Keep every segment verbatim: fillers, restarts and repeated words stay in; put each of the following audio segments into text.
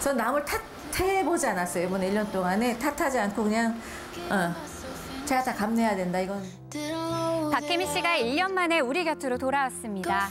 전 남을 탓해보지 않았어요. 이번에 일 년 동안에 탓하지 않고 그냥 어, 제가 다 감내해야 된다, 이건. 박혜미 씨가 일 년 만에 우리 곁으로 돌아왔습니다.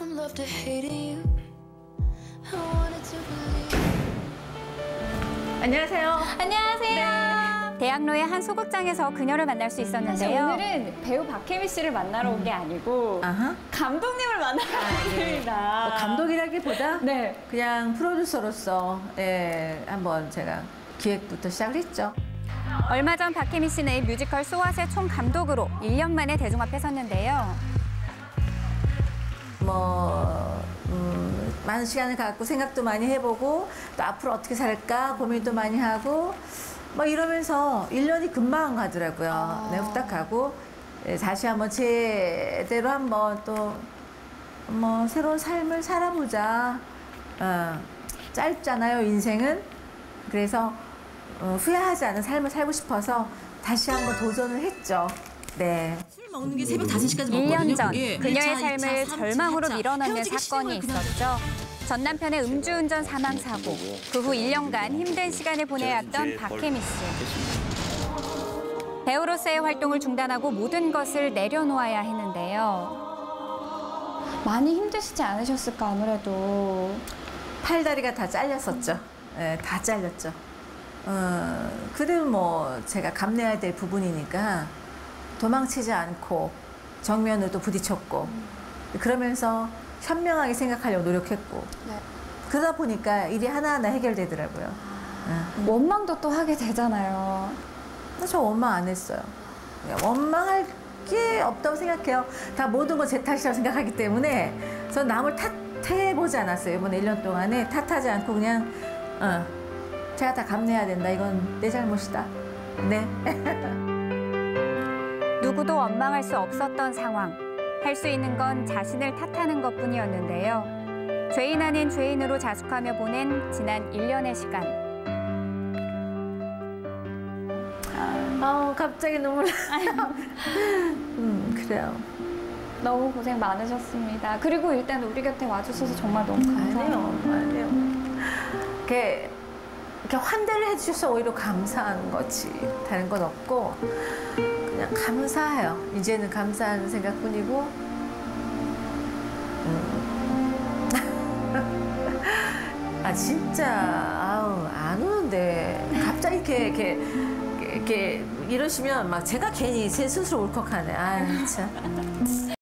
안녕하세요. 안녕하세요. 네. 대학로의 한 소극장에서 그녀를 만날 수 있었는데요. 사실 오늘은 배우 박혜미 씨를 만나러 온 게 아니고 아하. 감독님을 만나러 왔습니다. 뭐 감독이라기보다 네. 그냥 프로듀서로서 예, 한번 제가 기획부터 시작을 했죠. 얼마 전 박혜미 씨는 뮤지컬 소아의 총감독으로 일 년 만에 대중 앞에 섰는데요. 뭐 음, 많은 시간을 갖고 생각도 많이 해보고 또 앞으로 어떻게 살까 고민도 많이 하고 뭐 이러면서 일 년이 금방 가더라고요. 아. 네, 후딱 가고 예, 다시 한번 제대로 한번 또 뭐 새로운 삶을 살아보자. 어, 짧잖아요, 인생은. 그래서 어, 후회하지 않은 삶을 살고 싶어서 다시 한번 도전을 했죠. 네. 술 먹는 게 새벽 다섯 시까지 먹거든요. 일 년 전 그게 그녀의 일 차, 이 차, 삶을 삼 차, 절망으로 사 차. 밀어넣는 헤어지기 사건이 싫은 거예요, 있었죠. 전 남편의 음주운전 사망 사고. 그 후 일 년간 힘든 시간을 보내왔던 박혜미 씨. 배우로서의 활동을 중단하고 모든 것을 내려놓아야 했는데요. 많이 힘드시지 않으셨을까 아무래도. 팔다리가 다 잘렸었죠. 네, 다 잘렸죠. 어, 그래도 뭐 제가 감내해야 될 부분이니까 도망치지 않고 정면으로 또 부딪혔고 그러면서 현명하게 생각하려고 노력했고 네. 그러다 보니까 일이 하나하나 해결되더라고요. 네. 원망도 또 하게 되잖아요. 저 원망 안 했어요. 원망할 게 없다고 생각해요. 다 모든 건 제 탓이라고 생각하기 때문에 전 남을 탓해보지 않았어요. 이번에 일 년 동안에 탓하지 않고 그냥 어, 제가 다 감내해야 된다. 이건 내 잘못이다. 네. 누구도 원망할 수 없었던 상황. 할 수 있는 건 자신을 탓하는 것뿐이었는데요. 죄인 아닌 죄인으로 자숙하며 보낸 지난 일 년의 시간. 아, 갑자기 눈물 나요. 음, 그래요. 너무 고생 많으셨습니다. 그리고 일단 우리 곁에 와주셔서 정말 너무 감사해요. 아니에요, 아니에요. 이렇게, 이렇게 환대를 해주셔서 오히려 감사한 거지. 다른 건 없고 그냥 감사해요. 이제는 감사하는 생각뿐이고. 음. 아 진짜 아우 안 오는데 갑자기 이렇게 이렇게 이렇게 이러시면 막 제가 괜히 제 스스로 울컥하네. 아 참.